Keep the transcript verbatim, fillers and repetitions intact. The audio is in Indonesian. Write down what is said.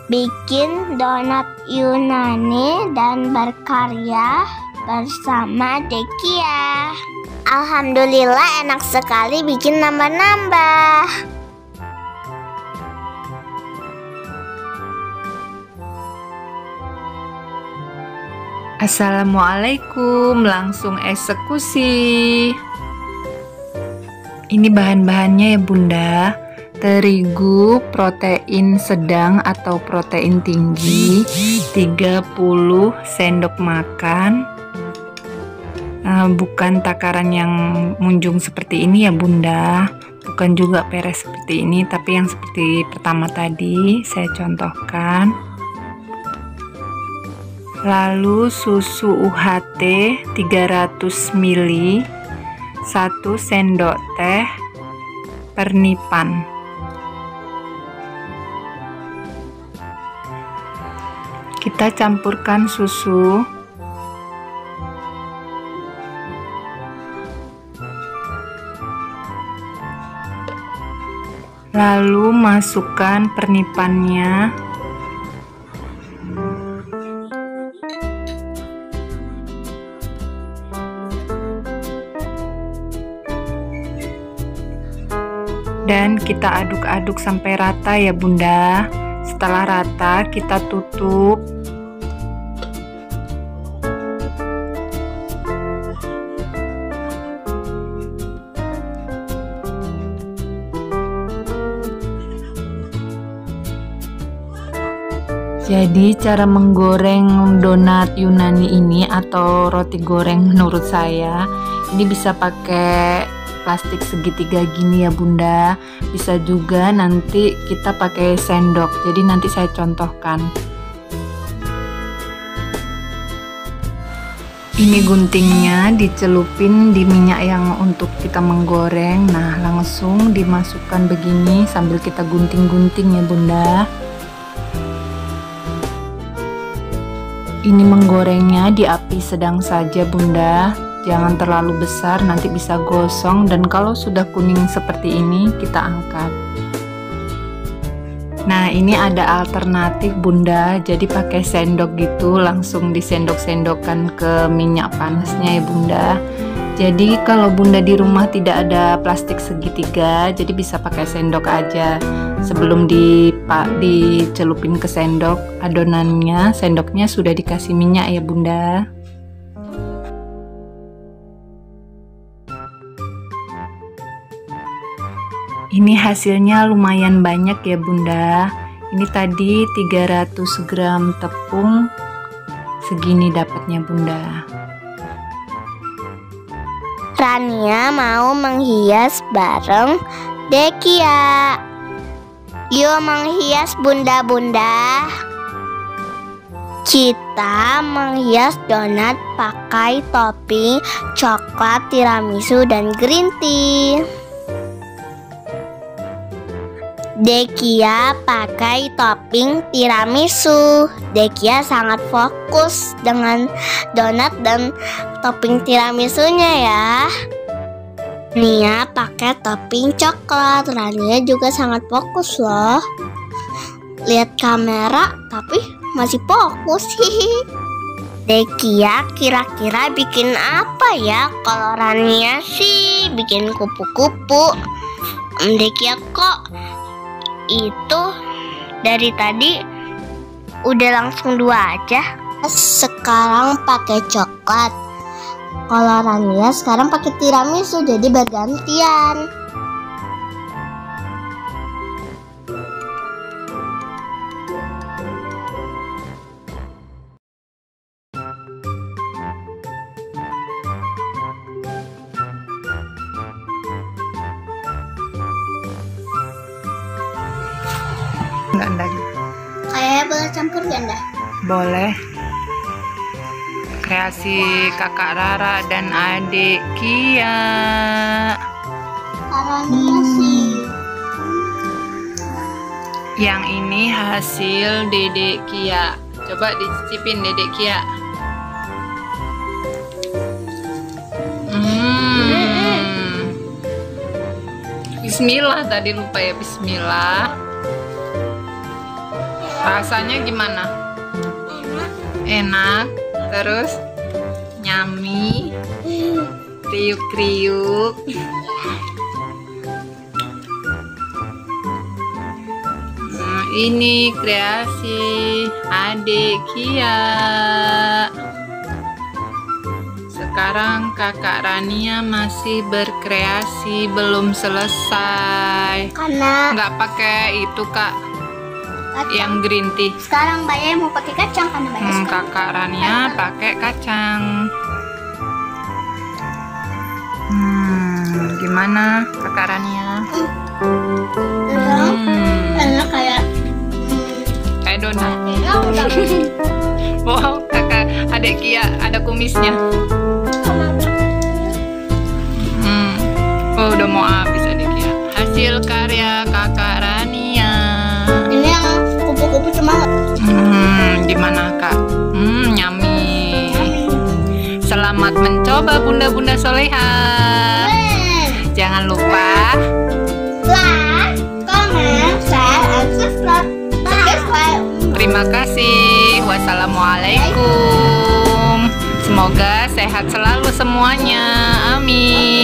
bikin donat Yunani dan berkarya bersama Dekia. Alhamdulillah enak sekali bikin nambah-nambah. Assalamualaikum, langsung eksekusi. Ini bahan-bahannya ya Bunda. Terigu protein sedang atau protein tinggi tiga puluh sendok makan. uh, Bukan takaran yang munjung seperti ini ya Bunda, bukan juga peres seperti ini, tapi yang seperti pertama tadi saya contohkan. Lalu susu U H T tiga ratus mililiter, satu sendok teh pernipan. Kita campurkan susu. Lalu masukkan pernipannya. Dan kita aduk-aduk sampai rata ya Bunda. Setelah rata kita tutup. Jadi cara menggoreng donat Yunani ini atau roti goreng menurut saya ini bisa pakai plastik segitiga gini ya Bunda. Bisa juga nanti kita pakai sendok. Jadi nanti saya contohkan. Ini guntingnya dicelupin di minyak yang untuk kita menggoreng. Nah, langsung dimasukkan begini sambil kita gunting-gunting ya Bunda. Ini menggorengnya di api sedang saja Bunda. Jangan terlalu besar, nanti bisa gosong, dan kalau sudah kuning seperti ini kita angkat. Nah, ini ada alternatif Bunda, jadi pakai sendok gitu, langsung disendok-sendokkan ke minyak panasnya ya Bunda. Jadi kalau Bunda di rumah tidak ada plastik segitiga, jadi bisa pakai sendok aja. Sebelum dipak dicelupin ke sendok, adonannya, sendoknya sudah dikasih minyak ya Bunda. Ini hasilnya lumayan banyak ya Bunda. Ini tadi tiga ratus gram tepung, segini dapatnya Bunda. Rania mau menghias bareng Dekia. Yuk menghias bunda-bunda. Kita menghias donat pakai topping coklat, tiramisu, dan green tea. Dekia pakai topping tiramisu. Dekia sangat fokus dengan donat dan topping tiramisunya ya. Nia pakai topping coklat. Rania juga sangat fokus loh. Lihat kamera tapi masih fokus. Hihi. Dekia kira-kira bikin apa ya? Kalau Rania sih bikin kupu-kupu. Dekia kok itu dari tadi udah langsung dua aja. Sekarang pakai coklat. Kalau Rania sekarang pakai tiramisu, jadi bergantian. Enggak, enggak. Kayaknya boleh campur ganda? Boleh. Kreasi kakak Rara dan adik Kia. Rania sih. Yang ini hasil Dedek Kia. Coba dicicipin Dedek Kia. Hmm. Bismillah, tadi lupa ya bismillah. Rasanya gimana? Enak. Terus nyami, kriuk-kriuk. Nah, ini kreasi adik Kia. Sekarang kakak Rania masih berkreasi, belum selesai. Karena Nggak pakai itu kak, kacang. yang green tea. Sekarang Mbak Yaya mau pakai kacang karena Mbak Yaya Hmm, suka. kakak Rania pakai kacang. Hmm, gimana kakak Rania? Enak, Hmm, enak kayak kayak donat. enak udah. Wow, kakak adik Kia ada kumisnya. Hmm, oh udah mau habis adik Kia. Hasil karya kakak Rania. Ini yang kupu-kupu semangat. Hmm, gimana kak? Hmm, nyami. Selamat mencoba bunda-bunda soleha. Keren. Jangan lupa Like, comment, share, and subscribe. Subscribe. terima kasih. Wassalamualaikum. Semoga sehat selalu semuanya. Amin.